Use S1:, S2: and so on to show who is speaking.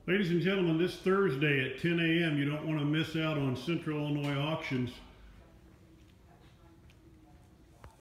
S1: Ladies and gentlemen, this Thursday at 10 a.m., you don't want to miss out on Central Illinois Auctions.